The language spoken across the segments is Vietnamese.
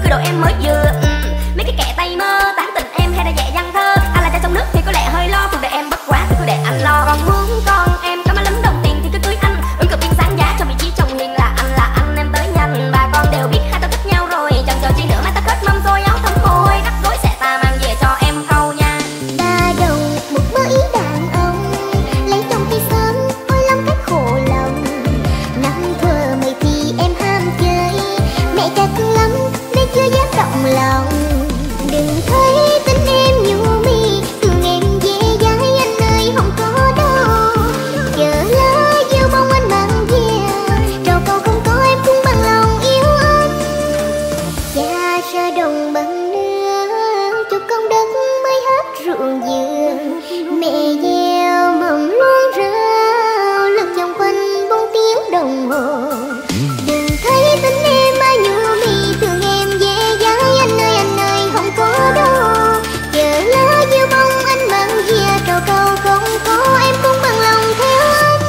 cái độ em mới vừa. Mấy cái kẻ tay mơ tán tỉnh em hay là dễ dăng thơ. Anh là trai trong nước thì có lẽ hơi lo, cuộc đời em bất quá thì cứ để anh lo. Còn muốn con em có má lúm đồng tiền thì cứ cưới anh. Ứng cử viên sáng giá cho vị trí chồng hiền là anh em tới nhanh. Bà con đều biết hai tao thích nhau rồi, chẳng chờ chi nữa mai ta kết mâm xôi áo thấm môi. Đắp gối sẽ ta mang về cho em câu nha. Ta đồng một mơ ý đàn ông, lấy chồng thì sớm ôi lắm cách khổ lòng. Năm thuở mày thì em ham chơi, mẹ cha cưng lắm nên chưa dám động lòng. Đừng thấy tính em nhu mì, thương em dễ dãi anh ơi không có đâu. Chờ lỡ yêu bông anh mang về, trầu cầu không có em cũng bằng lòng yêu anh. Cha ra đồng bằng nước, cho con đất mới hết ruộng dừa. Mẹ gieo mầm luôn rau, lượn vòng quanh 4 tiếng đồng hồ. Đừng thấy tính em ai nhu mì, thương em dễ dãi anh ơi không có đâu. Chờ lá yêu bông anh mang về, trầu cầu không có em cũng bằng lòng theo anh.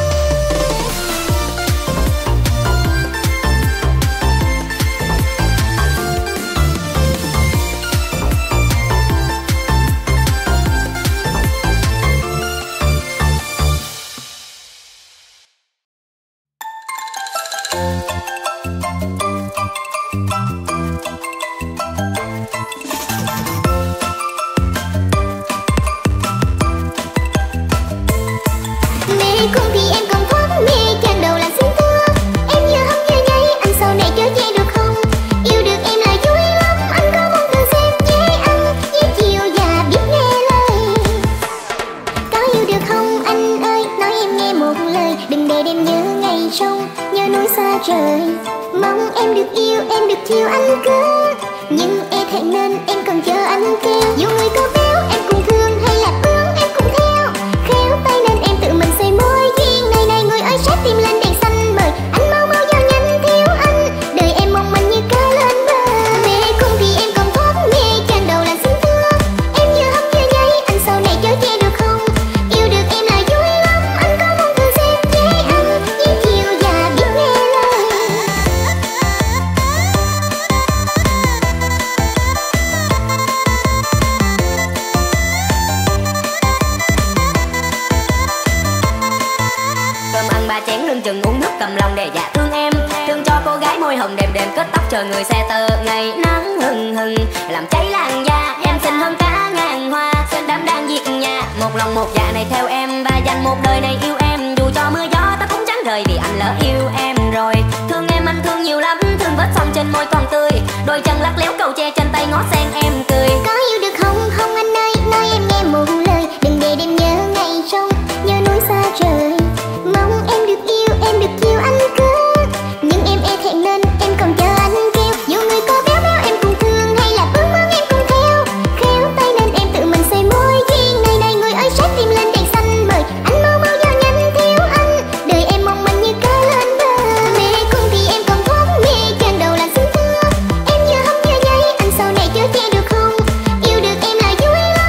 Mẹ con thì em còn thoát mê chàng đầu là xinh thương. Em vừa hâm vừa nháy anh sau này chở che được không? Yêu được em là vui lắm, anh có mong thử xem dễ ăn dễ chiều và biết nghe lời. Có yêu được không anh ơi, nói em nghe một lời. Đừng để đêm nhớ ngày sông, nhớ núi xa trời. Mong em được yêu, em được chiều anh cứ. Nhưng e thẹn nên em còn chờ anh kêu. Dù người có béo em cũng thương hay là bướng em cũng theo. Khéo tay nên em tự mình xây mối duyên. Này này người ơi sát tim lên đèn xanh mời. Anh mau mau vào nhanh thiếu anh, đời em mong manh như cá lên bờ. Mẹ con thì em còn thoát mê chàng đầu là xinh thương. Em vừa hâm vừa nháy anh sau này chở che được không? Yêu được em là vui lắm, anh có mong thử xem dễ ăn dễ chiều và biết nghe lời. Cơm ăn 3 chén lưng chừng uống nước cầm lòng để dạ thương em. Thương cho cô gái môi hồng đêm đêm kết tóc chờ người xe tơ. Ngày nắng hừng hừng làm cháy làn da, em xinh hơn cả ngàn hoa. Đám đang diệt nhà, một lòng một dạ này theo em. Và dành một đời này yêu em, dù cho mưa gió ta cũng chẳng rời vì anh lỡ yêu em rồi. Thương em anh thương nhiều lắm, thương vết son trên môi còn tươi. Đôi chân lắc léo cầu tre trên tay ngó sen em cười. Có yêu được không không anh ơi, nói em nghe một lời. Đừng để đêm nhớ ngày sông, nhớ núi xa trời. Mong em được yêu, em được chiều anh cứ. Nhưng em e thẹn nên em còn chờ anh kêu. Dù người có béo béo em cũng thương hay là bướng bướng em cũng theo. Khéo tay nên em tự mình xây mối duyên. Này này người ơi sát tim lên đèn xanh mời. Anh mau mau vào nhanh thiếu anh, đời em mong manh như cá lên bờ. Mẹ con thì em còn thoát mê chàng đầu là xinh thương. Em vừa hâm vừa nháy anh sau này chở che được không? Yêu được em là vui lắm,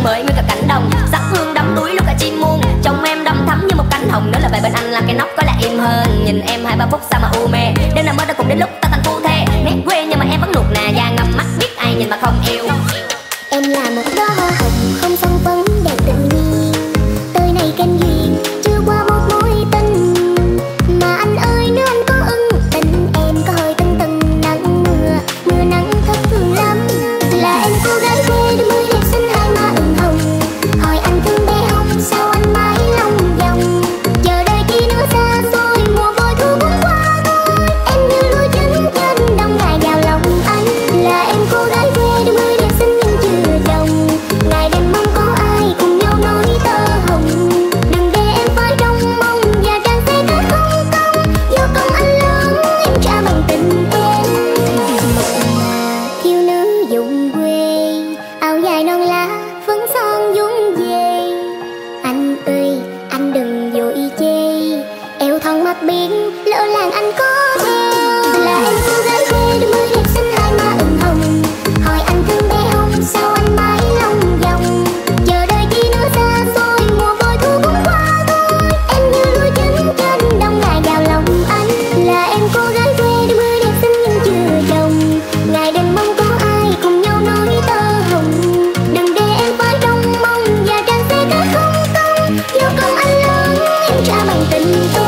xuân mới nguyên cả cánh đồng, sắc hương đắm đuối lúc cả chim muôn. Trong em đâm thắm như một cánh hồng, nếu là về bên anh là cái nóc có lẽ im hơn. Nhìn em 2-3 phút sao mà u mê, đêm nào mơ đã cùng đến lúc ta thành phu thê. Nét quê nhưng mà em vẫn nuột nà da ngầm mắt, biết ai nhìn mà không yêu. Em là một đóa hoa hồng không son phấn đẹp tự nhiên, tới này kênh duyên chưa qua một mối tình. Mà anh ơi nếu anh có ưng tình em có hơi tưng tưng nắng mưa, mưa nắng thất thường lắm. Là em cô gái quê đôi mươi đẹp xinh hai má ửng hồng, hỏi anh thương bé không sao anh mãi lòng vòng. Chờ đợi kia nữa xa xôi mùa vội thu cũng qua thôi, em như lúa trắng trên đông ngày vào lòng anh. Là em cô gái quê đôi mươi đẹp xinh nhưng chưa chồng, ngày đêm mong có ai cùng nhau nói tơ hồng. Đừng để em phải trông mong và càng sẽ cứ không công, do công anh lớn em trả bằng tình em. Thiếu nữ vùng quê áo dài non lá phấn son vốn về, anh ơi anh đừng vội chê, eo thon mắt biển lỡ làng anh có theo. Là em cô gái quê đôi mươi đẹp xinh hai má ửng hồng, hỏi anh thương bé không sao anh mãi lòng vòng. Chờ đợi kia nữa xa xôi mùa vội thu cũng qua thôi, em như lúa trắng trên đông ngày vào lòng anh. Là em cô gái quê đôi mươi đẹp xinh nhưng chưa chồng, ngày đêm mong có ai cùng nhau nói tơ hồng. Đừng để em phải trông mong và càng sẽ cứ không công, do công anh lớn em trả bằng tình em.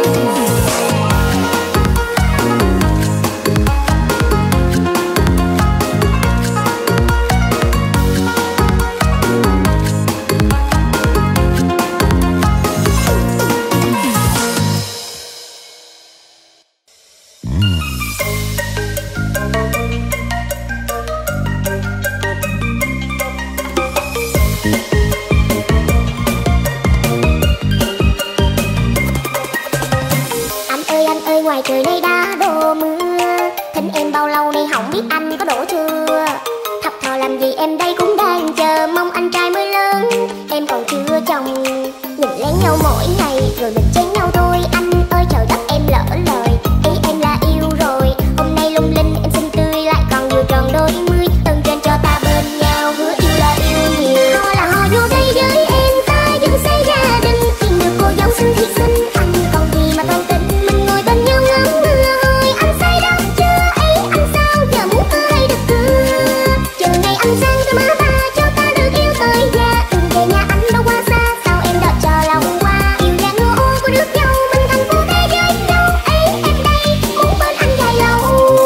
Anh ơi ngoài trời đây đã đổ mưa, thỉnh em bao lâu nay không biết anh có đổ chưa. Thập thò làm gì em đây cũng đang chờ mong anh trai mới lớn, em còn chưa chồng. Nhìn lén nhau mỗi ngày rồi mình chén nhau thôi, anh ơi trời đất em lỡ lời, ý em là yêu rồi. Hôm nay lung linh em xinh tươi lại còn vừa tròn đôi mươi, ơn trên cho ta bên nhau hứa yêu là yêu nhiều. Ho là ho vô đây với em ta vẫn xây gia đình, tìm được cô dâu xinh thiệt xinh anh còn gì mà toan tính. Mình ngồi bên nhau ngắm mưa thôi anh say đắm chưa ấy, anh sao giờ muốn ai được cưa. Chờ ngày anh sang cho má ta cho ta được yêu tới già, đừng về nhà anh đâu quá xa sao em đợi chờ lòng qua. Yêu nhà ngô ô của nước dâu mình thành phố thế giới đâu ấy, em đây muốn bên anh dài lâu.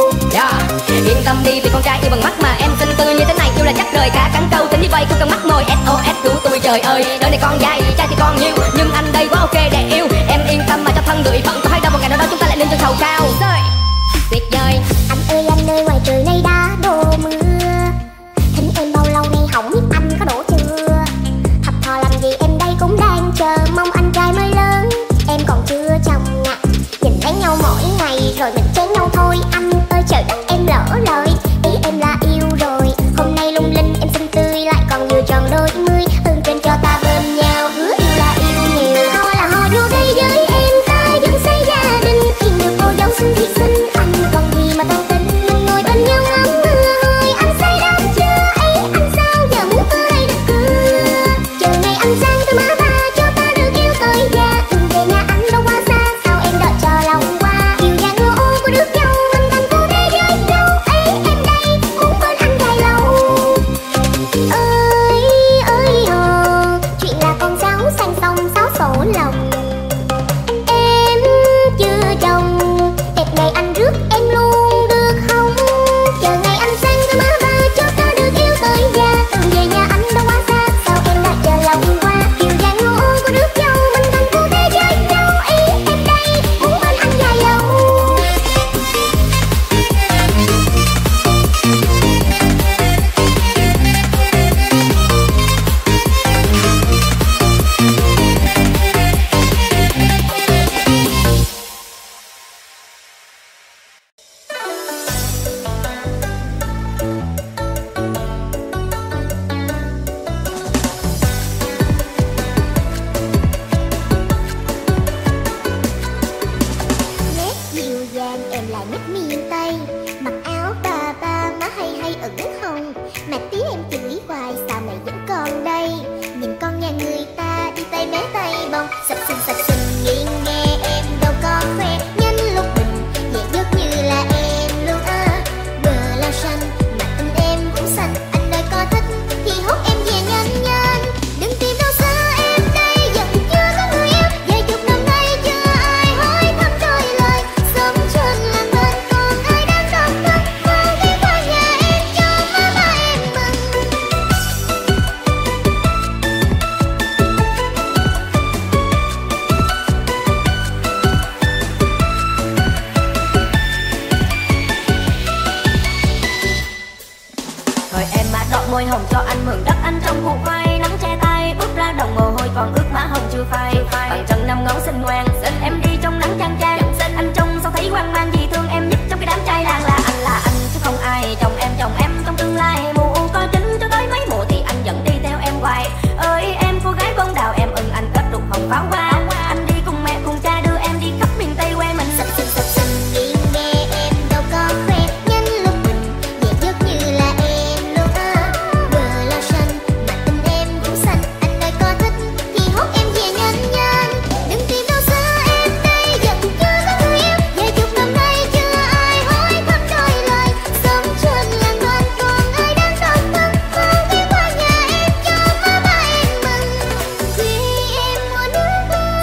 Yên tâm đi vì con trai yêu bằng mắt mà em xinh tươi như thế này yêu là chắc đời cả cắn câu tính như vậy không cần mắt mồi SOS cứu tôi trời ơi. Đời này con dài trai thì con nhiều nhưng anh đây quá ok để yêu, em yên tâm mà cho thân người phận có hay đâu một ngày nào đó chúng ta lại lên trên thầu cao. Tuyệt vời. Anh ơi ngoài trời nay đã đổ mưa, thỉnh em bao lâu nay không biết anh có đổ chưa. Thập thò làm gì em đây cũng đang chờ mong anh trai mới lớn, em còn chưa chồng nè. Nhìn thấy nhau mỗi ngày rồi mình chén nhau thôi, anh ơi trời đất em lỡ lời, ý em là yêu rồi. Hôm nay lung linh em xinh tươi lại còn vừa tròn đôi mươi, ơn trên cho ta bên nhau hứa yêu là yêu nhiều. Ho là ho vô đây với em ta vẫn xây gia đình, tìm được cô dâu xinh thiệt xinh Thời em mà đọt môi hồng cho anh mượn đất anh trong cuộc quay, nắng che tay bước ra đồng mồ hôi còn ướt má hồng chưa phai. Bằng trần năm ngón xinh ngoan xin em đi trong nắng chang chang. Anh trông sao thấy hoang mang vì thương em nhất trong cái đám trai làng là anh chứ không ai. Chồng em trong tương lai mù u coi kính cho tới mấy mùa thì anh vẫn đi theo em hoài. Ơi em cô gái bông đào em ưng anh kết đục hồng pháo hoa. Anh đi cùng mẹ cùng cha đưa em đi khắp miền Tây quê mình. Yên nghe em đâu có khoe nhân lúc mình về trước như là em luôn á. Vừa lo xanh mà tình em cũng xanh. Anh ơi có thích thì hốt em về nhanh nhanh. Đừng tìm đâu xa em đây vẫn chưa có người yêu. Vài chục năm nay chưa ai hỏi thăm đôi lời. Sống trên làng bên còn ai đang độc thân. Mang ghé qua nhà em cho má ba em mừng. Khi em mua nước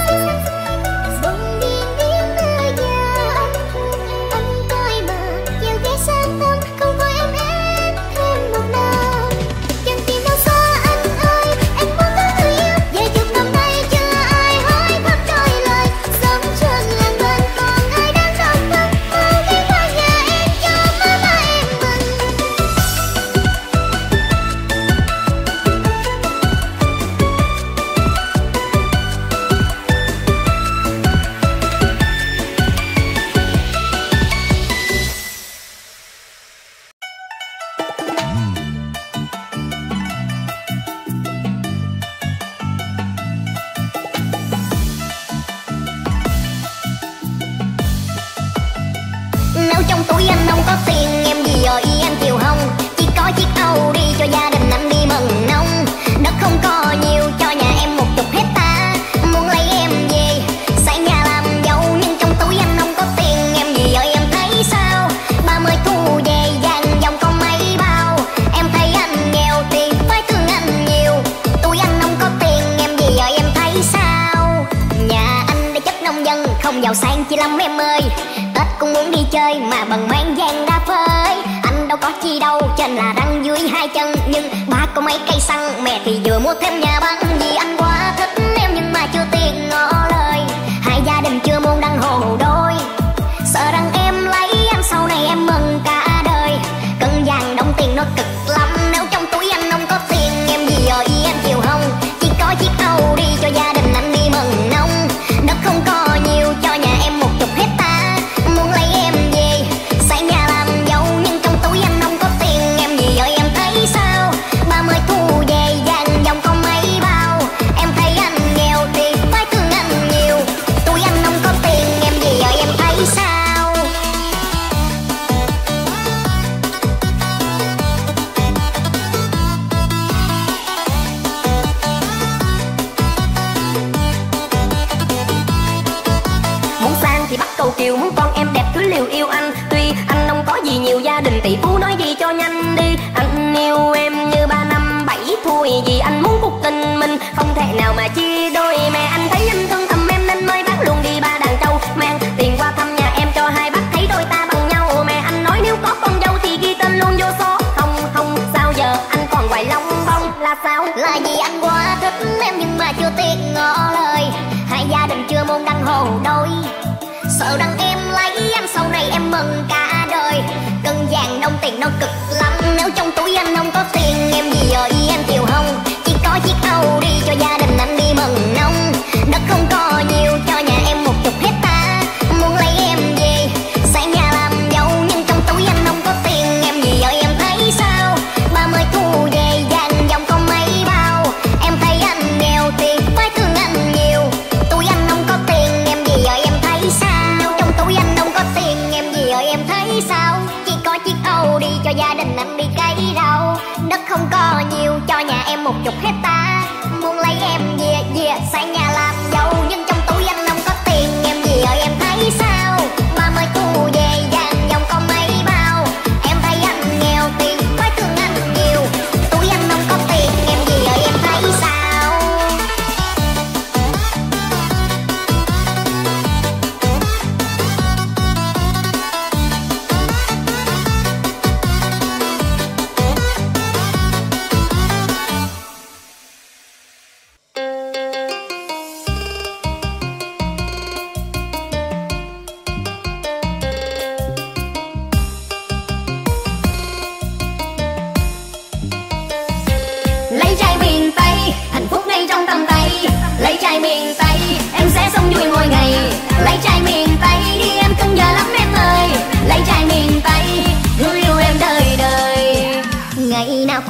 bông điên điên mưa gió. Anh coi mà chiều ghé sang thăm không coi em thêm một năm. Chẳng tìm đâu xa anh ơi em muốn có người yêu. Vài chục năm nay chưa ai hỏi thăm đôi lời. Sống trên làng bên còn ai đang độc thân. Mang ghé qua nhà em cho má ba em mừng. Nếu trong túi anh không có tiền em gì rồi anh chịu không? Chỉ có chiếc Audi cho gia đình anh đi mừng nông. Đất không có nhiều cho nhà em 10 hecta. Muốn lấy em về xây nhà làm giàu. Nhưng trong túi anh không có tiền em gì rồi em thấy sao? 30 thu về vàng dòng có mấy bao. Em thấy anh nghèo tiền phải thương anh nhiều. Túi anh không có tiền em gì rồi em thấy sao? Nhà anh đã chất nông dân không giàu sang chi lắm em ơi. Tết cũng muốn đi chơi mà bằng mang vàng đa phơi. Anh đâu có chi đâu trên là răng dưới hai chân. Nhưng ba có mấy cây xăng mẹ thì vừa mua thêm nhà băng. Vì anh quá thích em nhưng mà chưa tiền ngỏ lời. Hai gia đình chưa môn đăng hồ đôi. Sợ rằng em lấy anh sau này em mừng cả đời. Cân vàng đồng tiền nó cực lắm. Nếu trong túi anh không có tiền em gì rồi anh chịu không? Chỉ có chiếc Audi cho gia đình anh đi mừng nông. Đất không có nhiều cho nhà em 10 hecta. Muốn lấy em về xây nhà làm giàu. Nhưng trong túi anh không có tiền em gì rồi em thấy sao? 30 thu về vàng dòng có mấy bao. Em thấy anh nghèo thì phải thương anh nhiều. Túi anh không có tiền em gì rồi em thấy sao? Muốn sang thì bắt cầu kiều, muốn con em đẹp cứ liều yêu anh. Tuy anh không có gì nhiều gia đình tỷ phú nói gì cho nhanh đi. Anh yêu em như 3 năm 7 thôi. Vì anh muốn cuộc tình mình không thể nào mà chia đôi. Mẹ anh thấy anh thương thầm em nên mới bán luôn đi 3 đàn trâu. Mang tiền qua thăm nhà em cho hai bác thấy đôi ta bằng nhau. Mẹ anh nói nếu có con dâu thì ghi tên luôn vô số. Không sao giờ anh còn hoài long bông là sao? Là vì anh quá thích em nhưng mà chưa tiền ngỏ lời. Hai gia đình chưa môn đăng hồ đôi. Sợ rằng em lấy anh sau này em mừng cả đời. Cân vàng đồng tiền nó cực lắm. Nếu trong túi anh không có tiền em gì rồi anh chịu không? Chỉ có chiếc Audi cho gia đình anh đi mừng nông. Đất không có nhiều cho nhà em 10 hecta. Muốn lấy em về xây nhà làm giàu. Nhưng trong túi anh không có tiền em gì rồi em thấy sao? 30 thu về vàng dòng có mấy bao. Em thấy anh nghèo thì phải thương anh nhiều. Túi anh không có tiền em gì rồi em thấy sao? Trong túi anh không có tiền em gì rồi em thấy sao? Chỉ có chiếc Audi cho gia đình anh đi cấy rau. Đất không có nhiều cho nhà em 10 hecta. Muốn lấy em về xây nhà làm giàu. Nhưng trong túi anh không có tiền em gì rồi em thấy sao? 30 thu về vàng dòng có mấy bao. Em thấy anh nghèo thì phải thương anh nhiều. Túi anh không có tiền em gì rồi em thấy sao?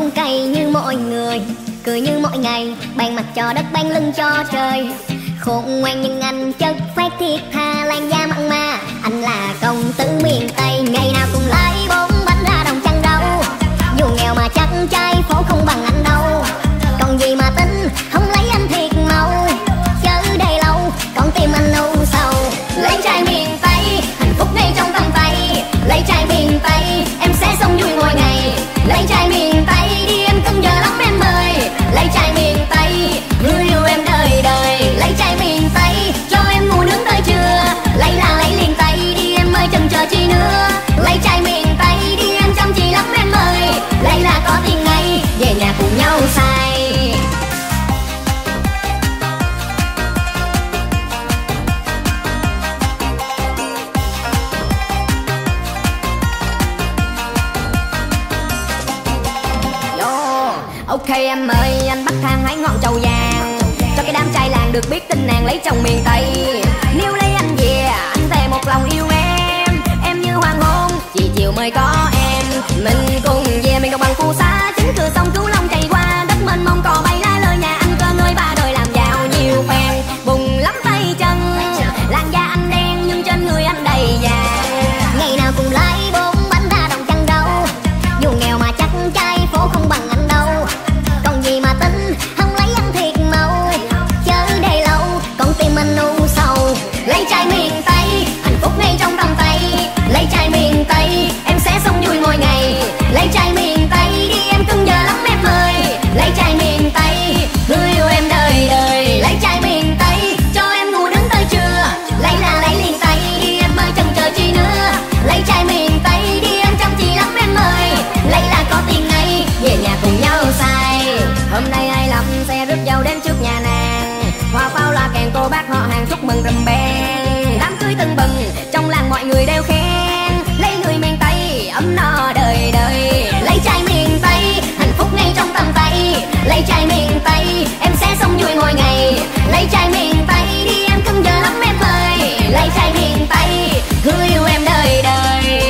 không cay như mọi người, cười như mọi ngày, ban mặt cho đất ban lưng cho trời. Khôn ngoan nhưng anh chất phát thiết tha, làn da mặn mà. Anh là công tử miền Tây, ngày nào cũng lấy 4 bánh ra đồng chăn đâu. Dù nghèo mà chắc trai phố không bằng anh đâu. Còn gì mà tính, không lấy anh thiệt màu. Chớ đây lâu, con tim anh u sầu. Lấy trai miền Tây, hạnh phúc ngay trong tầm tay. Lấy trai miền Tây, em sẽ sống vui mỗi ngày. Lấy trai miền Tây, đi em cưng giờ lắm em ơi. Lấy trai miền Tây, người yêu em đời đời. Lấy trai miền Tây, cho em ngủ nướng tới trưa. Lấy là lấy liền tay, đi em ơi chần chờ chi nữa. Lấy trai miền Tây, đi em chăm chỉ lắm em ơi. Lấy là có tiền ngay, về nhà cùng nhau xài. Ok em ơi, anh bắt thang hái ngọn trầu vàng, cho cái đám trai làng được biết tin nàng lấy chồng miền Tây. Nếu lấy anh về, anh thề một lòng yêu em như hoàng hôn, chỉ chiều mới có em. Mình cùng về miền đồng bằng phù sa, chính cửa sông Cửu Long chảy qua, đất mênh mông cò bay lá lơi nhà anh cơ ngơi ba đời làm giàu nhiều phèn. Bùng lắm tay chân, làn da anh đen nhưng trên người anh đầy vàng. Ngày nào cũng lấy 4 bánh ra đồng chăn đâu, dù nghèo mà chắc trai phố không bằng anh đâu. Còn gì mà tính, không lấy anh thiệt màu. Chớ đây lâu, con tim anh u sầu. Lấy trai miền Tây, hạnh phúc ngay trong tầm tay. Lấy trai miền Tây, em sẽ sống vui mỗi ngày. Lấy trai miền Tây, đi em cưng giờ lắm em ơi. Lấy trai miền Tây, người yêu em đời đời. Lấy trai miền Tây, cho em ngủ đứng tới trưa. Lấy là lấy liền tay, đi em ơi chần chờ chi nữa. Lấy trai miền Tây, đi em chăm chỉ lắm em ơi. Lấy là có tiền ngay, về nhà cùng nhau xài. Hôm nay ai lắm xe rước dâu đến trước nhà nàng, hoa pháo loa kèn cô bác họ hàng chúc mừng rầm beng. Đám cưới tưng bừng, trong làng mọi người đều khen. Lấy người miền Tây, ấm no đời đời. Lấy trai miền Tây, hạnh phúc ngay trong tầm tay. Lấy trai miền Tây, em sẽ sống vui mỗi ngày. Lấy trai miền Tây, đi em cưng giờ lắm em ơi. Lấy trai miền Tây, người yêu em đời đời.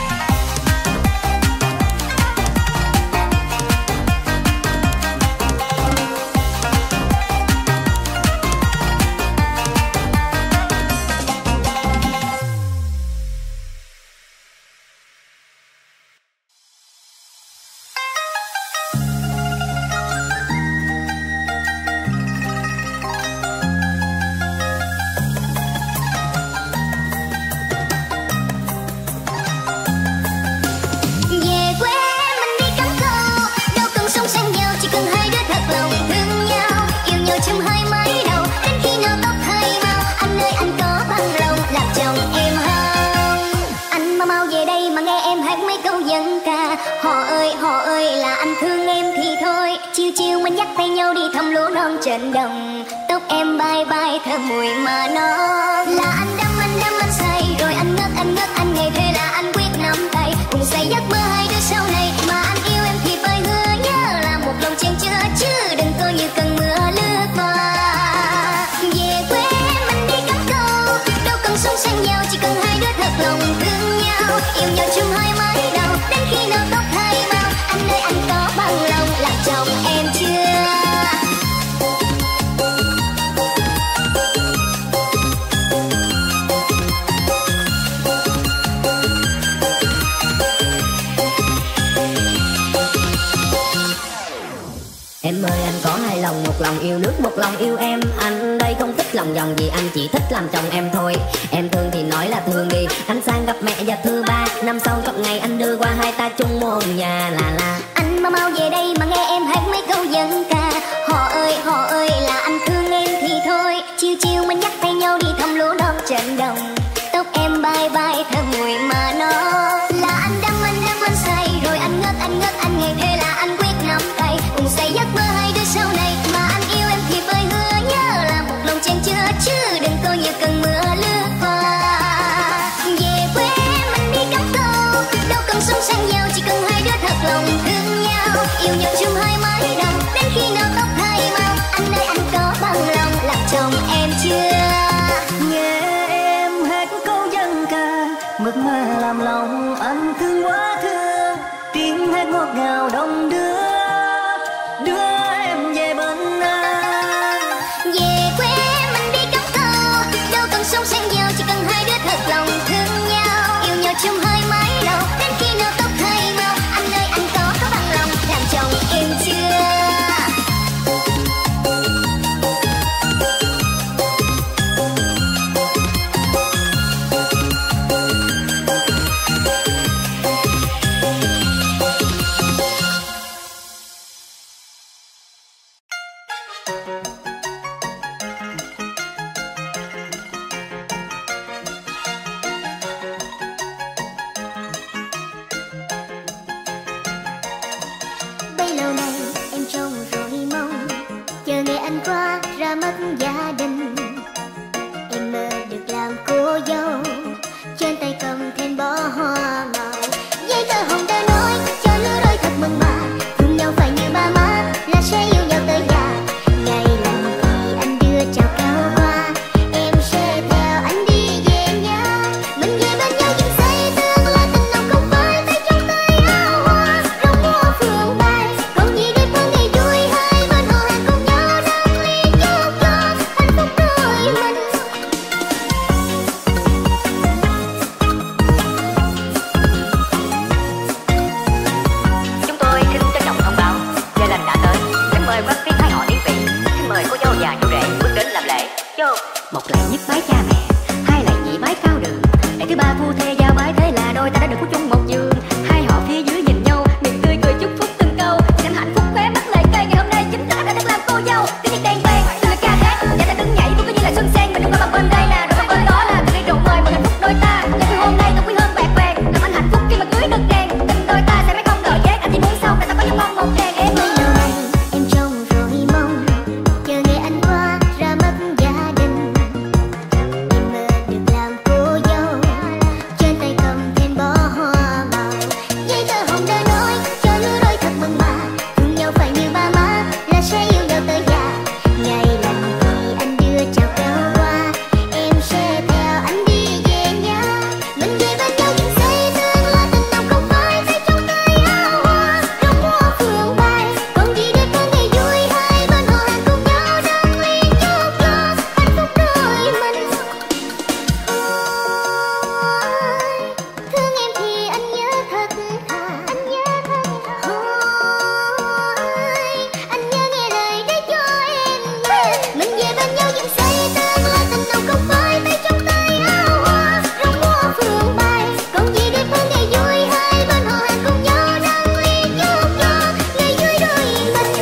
Về quê mình đi cắm câu, đâu cần sống sang giàu, chỉ cần hai đứa thật lòng thương nhau. Yêu nhau trăm hai mấy đầu, đến khi nào tóc thay màu. Anh ơi anh có bằng lòng làm chồng em không? Anh mau về đây mà nghe em hát mấy câu dân ca. Họ ơi là anh thương em thì thôi. Chiều chiều mình dắt tay nhau đi thăm lúa non trên đồng. Tóc em bay bay thơm mùi mà nó. Là anh đắm anh say, rồi anh ngất anh ngày thế là anh quyết nắm tay. Cùng xây giấc mơ hai đứa sau này, mà anh yêu em thì phải hứa nhớ là một lòng chen chứa, chứ đừng coi như cơn mưa lướt qua. Về quê mình đi cắm câu, đâu cần sống sang giàu, chỉ cần hai đứa thật lòng thương nhau. Yêu nhau chung hai mái đầu, đến khi nào tóc thay màu. Anh ơi anh có bằng lòng làm chồng em chưa? Em ơi anh có hai lòng, một lòng yêu nước, một lòng yêu em. Anh đây không thích lòng vòng gì, anh chỉ thích làm chồng em thôi. Em thương thì nói là thương đi, anh sang gặp mẹ và thứ ba. Năm sau chọn ngày anh đưa qua hai ta chung một nhà là. Anh mau về đây mà nghe em hát mấy câu dân ca. Họ ơi là anh thương em thì thôi. Chiều chiều mình dắt tay nhau đi thăm lúa non trên đồng. Tóc em bay bay thơm mùi mà nó. Là anh đắm anh say, rồi anh ngất anh ngày thế là anh quyết nắm tay. Cùng xây giấc mơ hai đứa sau này, mà anh yêu em thì phải hứa nhớ là một lòng chen chứa, chứ đừng coi như cơn mưa lướt qua. Về quê mình đi cắm câu, đâu cần sống sang giàu, chỉ cần hai đứa thật lòng thương nhau. Yêu nhau chung hai mái đầu, đến khi nào tóc thay màu. Anh ơi anh có bằng lòng làm chồng em chưa? Nghe em hát câu dân ca, mượt mà làm lòng anh thương quá thương. Tiếng hát ngọt ngào đông đưa, lâu nay em trông rồi mong, chờ ngày anh qua ra mắt gia đình. Em mơ được làm cô dâu, trên tay cầm thêm bó hoa màu. Giấy tờ hồng đã nói cho lứa đôi thật mừng mà, thương nhau phải như ba má là sẽ yêu nhau tới già. Ngày lành thì anh đưa chào cao hoa, em sẽ theo anh đi về nhà. Mình về bên nhau dựng xây tương lai tình nồng không phải tay trong tay áo hoa. Rong mua phượng bay còn gì đẹp hơn ngày vui, hai bên họ hàng cùng nhau đăng ly chúc cho hạnh phúc đôi mình. Chúng tôi xin trân trọng thông báo, giờ lành đã tới. Kính mời quan viên hai họ điển vị, xin mời cô dâu và chú rể bước đến làm lễ. Vô. Một lạy nhất bái cha mẹ, hai lạy nhị bái cao đường, lạy thứ ba phu thê giao bái, thế là đôi ta đã được có chung một giường. Hai họ phía dưới nhìn nhau, miệng tươi cười chúc phúc từng câu, xin hạnh phúc khỏe mắt lời cây. Ngày hôm nay chính xác đã được làm cô dâu. Cái nhiệt đèn vàng, lời ca hát, và ta đứng nhảy vui cứ như là xuân sen. Mình đứng ở bên đây là rồi bên đó là từng ly rượu mời mừng hạnh phúc đôi ta. Và từ hôm nay tôi quý hơn bạc vàng, làm anh hạnh phúc khi mà cưới được đèn. Tình đôi ta sẽ phải không đợi chết, anh chỉ muốn sau này ta có những con một đèn em. Mấy lâu nay em trông rồi mong, chờ ngày anh qua ra mắt gia đình. Em mơ được làm cô dâu, trên tay cầm thêm bó hoa màu. Giấy tờ hồng đã nói cho lứa đôi thật mừng mà, thương nhau phải như ba má là sẽ yêu nhau tới già. Ngày lành thì anh đưa chào cao hoa, em sẽ theo anh đi về nhà. Mình về bên nhau dựng xây tương lai tình nồng không phải tay trong tay áo hoa. Rong mua phượng bay còn gì đẹp hơn ngày vui, hai bên họ hàng cùng nhau đăng ly chúc cho hạnh phúc đôi mình. Thương em thì anh nhớ thật thà, anh nhớ thật thà. Anh nhớ nghe lời để cho em nghe. Mình về bên nhau dựng xây tương lai tình nồng không phải tay trong tay áo hoa. Rong mua phượng bay còn gì đẹp hơn ngày vui, hai bên họ hàng cùng nhau đăng ly chúc cho ngày vui đôi mình.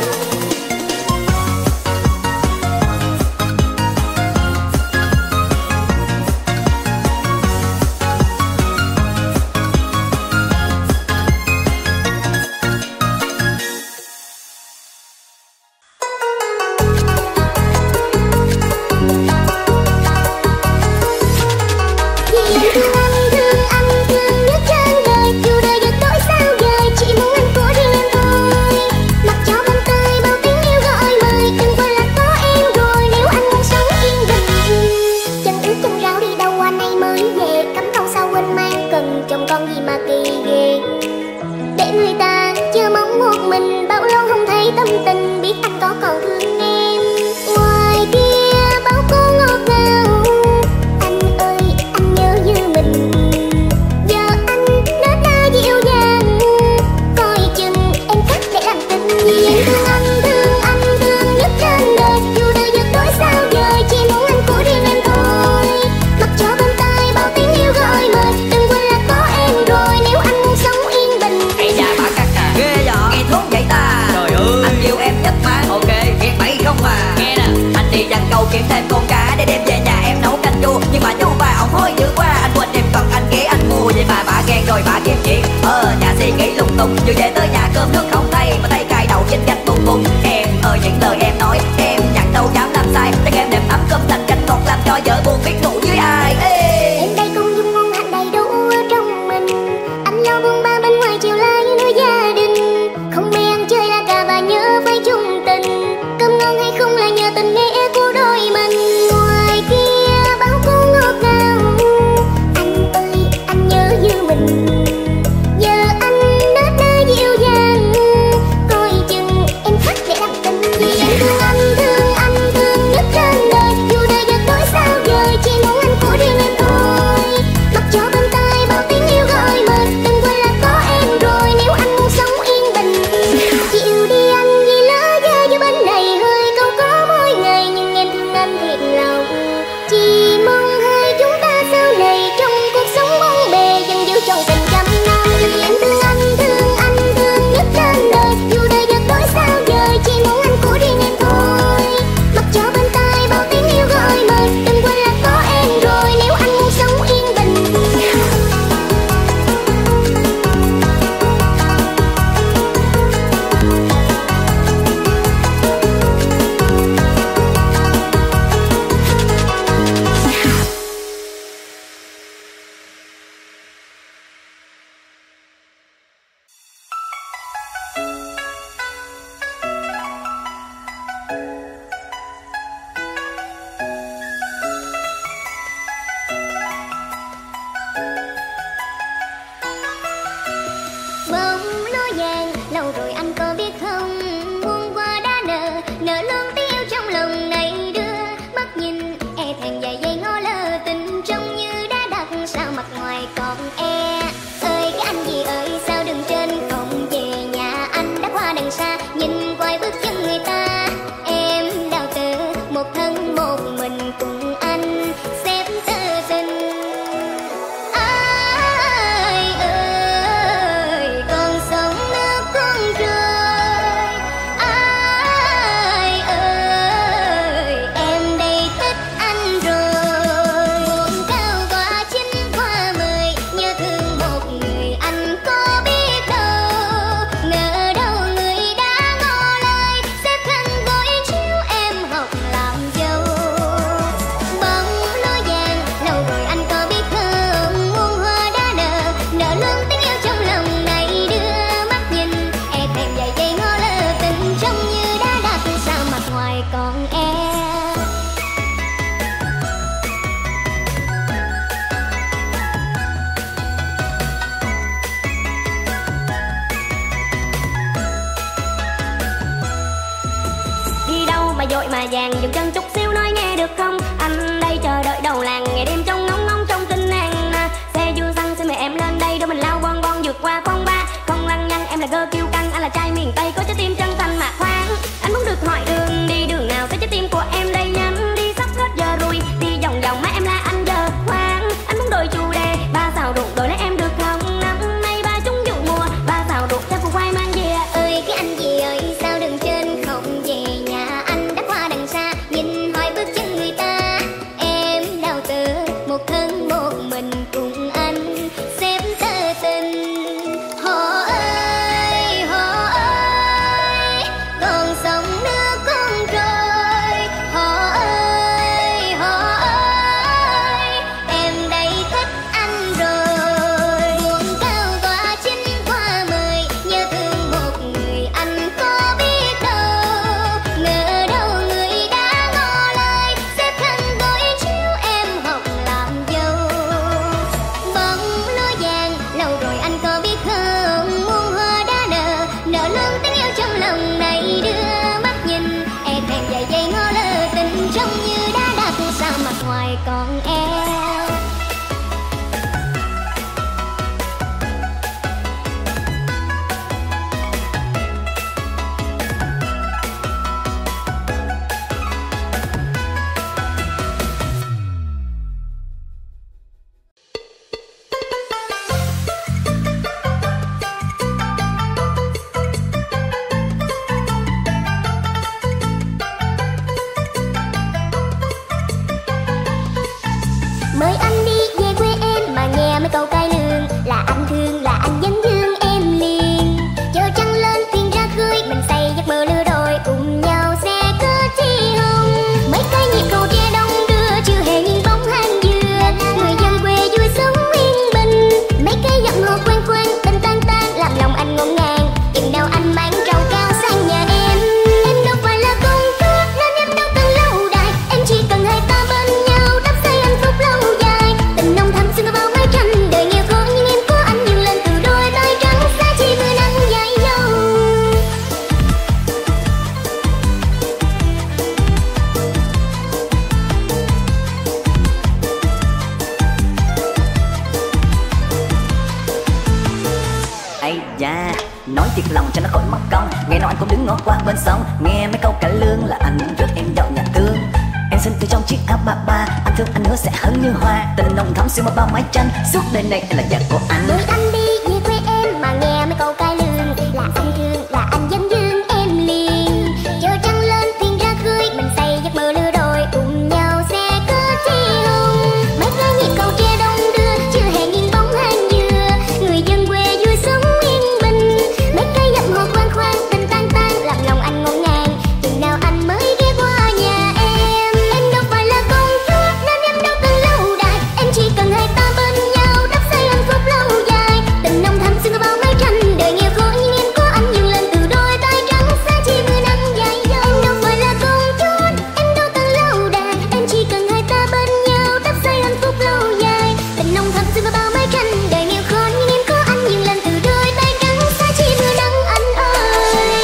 Vì em thương nhất trên đời, dù đời giật tối sao dời, chỉ muốn anh của riêng em thôi. Mặc cho bên tai bao tiếng yêu gọi mời, đừng quên là có em rồi nếu anh muốn sống yên bình. Chân ướt chân ráo đi đâu qua nay mới về, cắm câu sao quên mang cần chồng con gì mà kỳ ghê. Để người ta chờ mong một mình, bao lâu không thấy tâm tình, biết anh có còn thương em. Ngoài kia bao cô ngọt ngào, anh ơi anh nhớ như mình. Giờ anh nết na dịu dàng, coi chừng em khác để làm tình. Vì em thương nhất trên đời, dù đời giật tối sao dời, chỉ muốn anh của riêng em thôi. Mặc cho bên tai bao tiếng yêu gọi mời, đừng quên là có em rồi nếu anh muốn sống yên bình. Ây da bà cắt à, ghê vậy, nghe thốn vậy ta. Trời ơi, anh yêu em nhất mà. Ok, nghe bậy không à. Nghe nè, anh đi dặn cầu kiếm thêm con cá để đem về nhà em nấu canh chua. Nhưng mà chú bà ông hối dữ quá, anh quên em còn anh ghé anh mua. Vậy mà bà ghen rồi bà kiếm chuyện, nhà suy nghĩ lung tung. Vừa về tới nhà cơm nước không thấy, mà tay cài đầu trên gạch bùng bùng. Em ơi những lời em nói, em chẳng đâu dám làm sai. Chắc em đem ấm cơm thành canh ngọt làm cho vợ buồn biết ngủ với ai. Ê. Em đây cùng dung ngon hạnh đầy đủ ở trong mình, anh lo buông ba bên ngoài chiều lai nuôi gia đình. Không mê ăn chơi là cả và nhớ phải chung tình, cơm ngon hay không là nhờ tình nghĩa của đôi mình. Ngoài kia bao cô ngọt ngào, anh ơi anh nhớ như mình. Giờ anh nết na dịu dàng, dội mà vàng, dừng chân chút xíu nói nghe được không? Anh đây chờ đợi đầu làng, ngày đêm trong ngóng ngóng trong tinh nàng. Xe du xăng xin mời em lên đây, đôi mình lao bon bon vượt qua phong ba. Không lăng nhăng em là gơ kiêu căng, anh là trai miền Tây có trái tim chân thành mà khoan. Anh muốn được hỏi đường đi đường nào tới trái tim của em đây nhắn đi, sắp hết giờ rồi đi vòng vòng má em là anh giờ khoan. Anh muốn đổi chủ đề ba xào ruột đổi lấy em được không? Năm nay ba chúng vụ mùa ba xào ruột theo phụ khoai mang về. Ơi cái anh gì ơi sao đường trên không về nhà, anh đã qua đằng xa nhìn hỏi bước chân người ta. Em đau từ một thân một mình cùng anh xếp tơ tình. Họ ơi còn sông nước con trôi. Họ ơi em đây thích anh rồi. Buồn cao tỏa chính qua mời, nhớ thương một người anh có biết đâu. Ngờ đâu người đã ngỏ lời, xếp khăn gối chiếu em học làm dâu. Bóng lúa vàng lâu rồi anh có biết không? Muôn hoa đã nở, nở lớn tiếng yêu trong lòng này. Đưa mắt nhìn em thèm dài dây ngó lơ tình, trông như đã đặt sao mặt ngoài còn eo. Mời anh đi về quê em mà nghe mấy câu cay lương, là anh thương là anh vẫn thương em liền. Chờ trăng lên thuyền ra khơi, mình say giấc mơ lừa đôi cùng nhau xe cơ chi hồng. Mấy cái nhịp cầu tre đông đưa chưa hề nghiêng bóng hàng dừa, người dân quê vui sống yên bình. Mấy cái giọng hò quen quen tình tan tan làm lòng anh ngổn ngang. Chừng nào anh mang trầu cao sang nhà em đâu phải là công chúa nên em đâu cần lâu đài. Em chỉ cần hai ta bên nhau đắp xây hạnh phúc lâu dài. Tình nồng thắm xuyên vào mái tranh, đời nghèo khó nhưng em có anh dừng lên từ đôi tay trắng xa chi mưa nắng dạy dâu. Ây da, nói thiệt lòng cho nó khỏi mất công. Nghe nói anh cũng đứng ngó qua bên sông, nghe mấy câu cải lương là anh rước em vào nhà thương. Em xin từ trong chiếc áo ba ba, anh thương anh hứa sẽ hớn như hoa. Tình nồng thắm xuyên qua bao mái tranh, suốt đời này em là vợ của anh. Mời anh đi về quê em mà nghe mấy câu cay lương, là anh thương là anh vẫn thương em liền. Chờ trăng lên thuyền ra khơi, mình say giấc mơ lừa đôi cùng nhau xe cơ chi hồng. Mấy cái nhịp cầu tre đông đưa chưa hề nghiêng bóng hàng dừa, người dân quê vui sống yên bình. Mấy cái giọng hò khoan khoan tình tan tan làm lòng anh ngổn ngang. Chừng nào anh mới ghé qua nhà em đâu phải là công chúa nên em đâu cần lâu đài. Em chỉ cần hai ta bên nhau đắp xây hạnh phúc lâu dài. Tình nồng thắm xuyên qua bao mái tranh, đời nghèo khó nhưng em có anh dừng lên từ đôi tay trắng xa chi mưa nắng dạy dâu. Em đâu phải là công chúa, em đâu cần lâu đài. Em chỉ cần hai ta bên nhau đắp xây hạnh phúc lâu dài. Tình nồng thắm xuyên qua bao mái tranh, đời nghèo khó nhưng em có anh dừng lên từ đôi tay trắng xa chi mưa nắng anh ơi.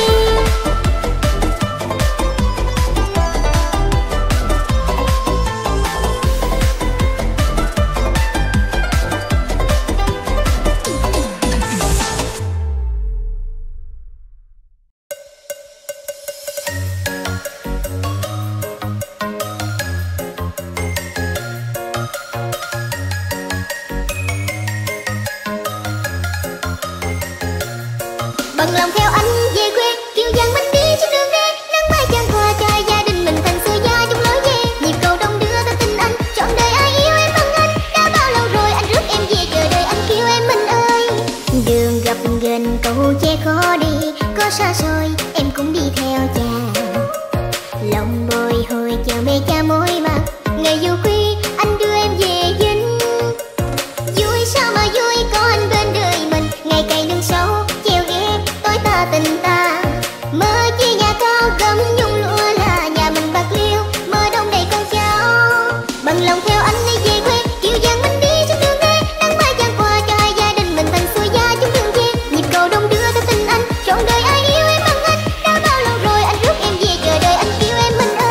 Bằng lòng theo anh về quê, kiêu giang bánh đi trên đường đi. Nắng mai chan hòa trai gia đình mình thành xưa gia chung lối về. Nhịp cầu đông đưa ta tình anh, trọn đời ai yêu em bằng anh. Đã bao lâu rồi anh rước em về, chờ đợi anh kêu em mình ơi. Đường gập ghềnh cầu tre khó đi, có xa xôi em cũng đi theo cha. Lòng bồi hồi chờ mê cha môi mặt, ngày dù khuya anh đưa em về dinh. Vui sao mà vui có anh bên đời mình, ngày cày nương sâu treo ghét tối ta tình ta. Mơ chia nhà cao gấm nhung lụa là nhà mình bạc liêu, mơ đông đầy con cháu. Bằng lòng theo anh đi về quê, kiêu giang mình đi trên đường đi. Nắng mai chan qua cho hai gia đình mình thành xưa gia chung thương che. Nhịp cầu đông đưa ta tình anh, trọn đời ai yêu em bằng anh. Đã bao lâu rồi anh rước em về, chờ đợi anh kêu em mình ơi.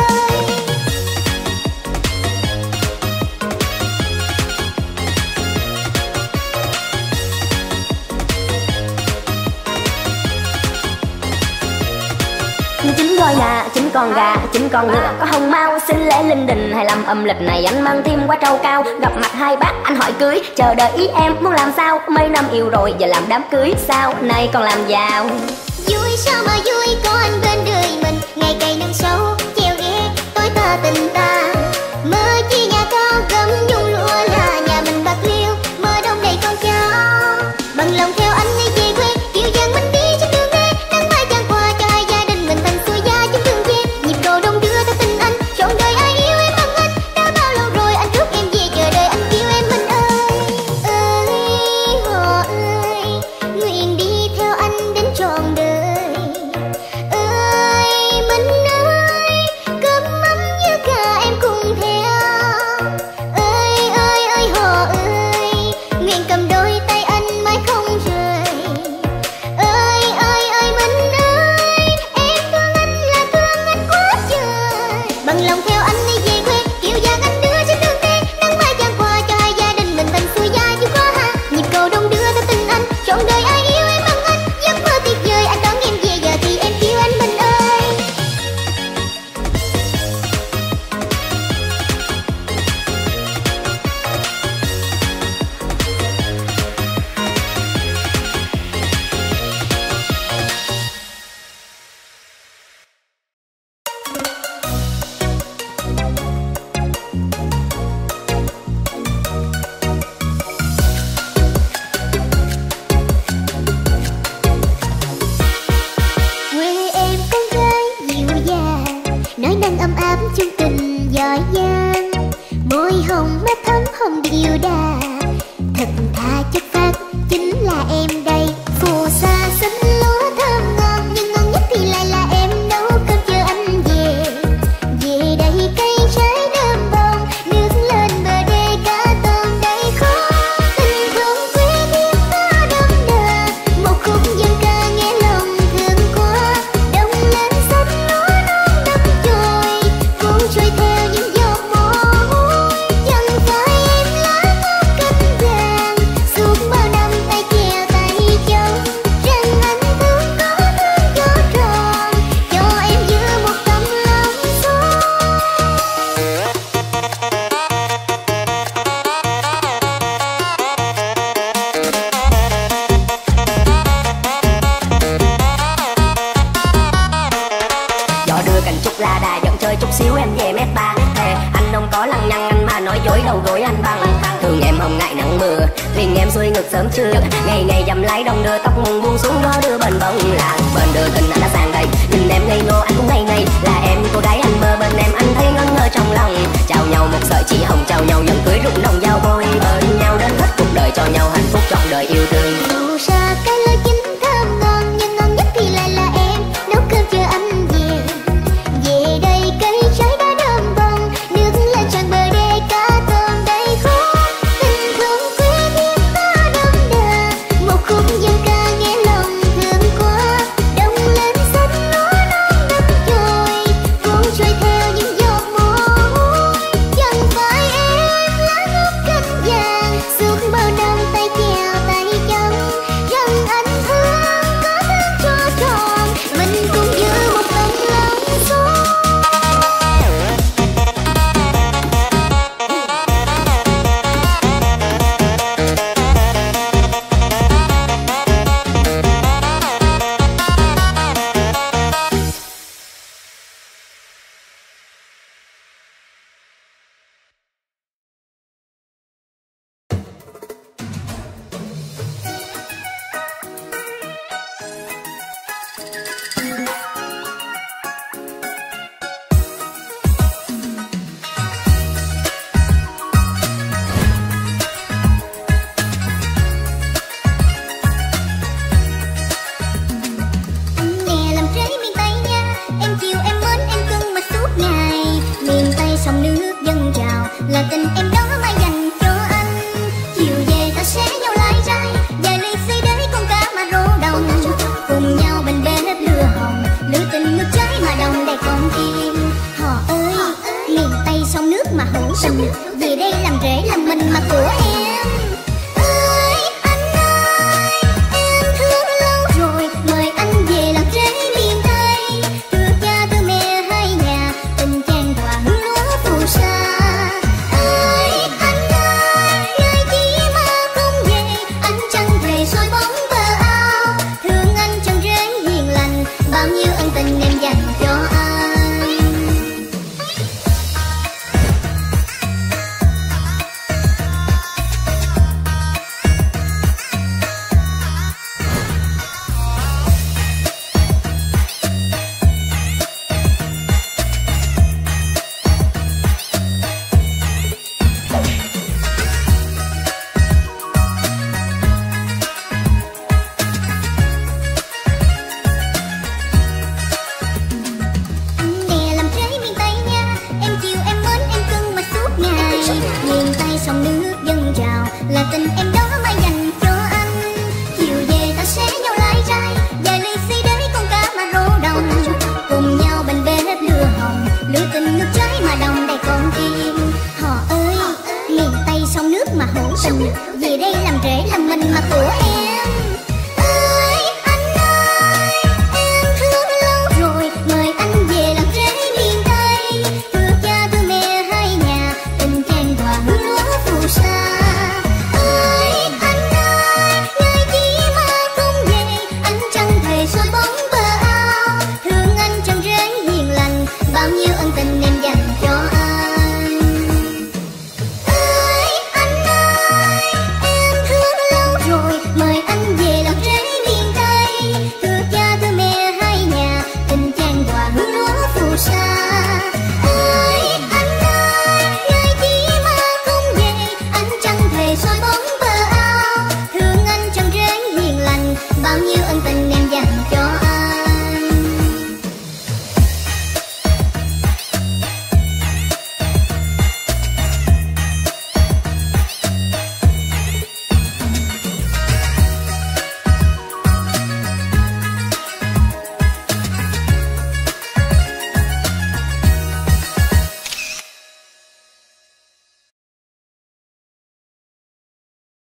chín con gà, 9 con gà, 9 con ngựa có hồng mau, xin lễ linh đình hay làm âm lịch này anh mang thêm qua trâu cao. Gặp mặt hai bác anh hỏi cưới, chờ đợi ý em muốn làm sao, mấy năm yêu rồi giờ làm đám cưới sao, nay còn làm giàu. Vui sao mà vui, có anh bên đời mình, ngày cày nâng sâu treo ghé tối ta tình ta. Mơ chi nhà có gấm nhung lụa là nhà mình bạc liêu, mơ đông đầy con cháu bằng lòng theo anh đi về quê, yêu dân mình đi trên đường đi, nắng mai tràn qua cho hai gia đình mình thành xuôi gia chúng thương về. Nhịp cầu đông đưa theo tình anh, trọn đời ai yêu em bằng anh, đã bao lâu rồi anh rước em về chờ đợi anh kêu em mình ơi. Ơi họ ơi, nguyện đi theo anh đến trọn đời. Ơi mình ơi, cơm mắm như cả em cùng theo. Ơi ơi ơi họ ơi, nguyện cầm đôi tay anh mãi không rời. Ơi ơi ơi mình ơi, em thương anh là thương anh quá trời. Bằng lòng theo anh đi về quê, kiều giang anh đưa trên đường tê, nắng mai tràn qua cho hai gia đình mình thành xuôi gia chú có ha. Nhịp cầu đông đưa theo tình anh, trọn đời ai yêu em bằng anh, giấc mơ tuyệt vời anh đón em về, giờ thì em kêu anh mình ơi. Quê em con gái dịu dàng, nói năng ấm áp chung tình giỏi giang, môi hồng mắt thắm hồng điệu đà, thật thà chất phác chính là em đây. Phù sa xinh lúa thơm ngon, nhưng ngon nhất thì lại là em nấu cơm chờ anh về. Về đây cây trái đơm bông, nước lên bờ đê cá tôm đầy khô, tình thương quê thiên ta đậm đà, một khúc dân ca nghe lòng thương quá. Đông lên xanh lúa non đắm trôi, cuốn trôi theo những giọt mồ hôi. Chẳng phải em lá ngọc cánh vàng, suốt bao năm tay chèo tay trống, rằng anh thương có thương cho tròn, cho em giữ một tấm lòng son. Gió đưa cành trúc la đà dẫn chơi chút xíu em về mét ba. Thề anh không có lăng nhăng anh mà nói dối đầu gối anh bằng. Thường em không ngại nắng mưa, thuyền em xuôi ngược sớm trưa, ngày ngày dầm lái đông đưa tóc mùng buông xuống gió đưa bên bông làng. Bên đưa tình anh đã sang đây, nhìn em ngây ngô anh cũng ngây ngây, là em cô gái anh mơ bên em anh thấy ngẩn ngơ trong lòng. Chào nhau một sợi chỉ hồng, chào nhau nhẫn cưới rụng đồng giao bôi, bên nhau đến hết cuộc đời cho nhau hạnh phúc trọn đời yêu thương. Phù sa cái lối chín thơm ngon, nhưng ngon nhất thì lại là em nấu cơm chờ anh về. Về đây cây trái đã đơm bông, nước lên tràn bờ đê cá tôm đầy khô, tình thương quê thiên ta đậm đà, một khúc dân ca nghe lòng thương quá. Đông lên xanh lúa non đắm trôi, cuốn trôi theo những giọt mồ hôi. Chẳng phải em soi bóng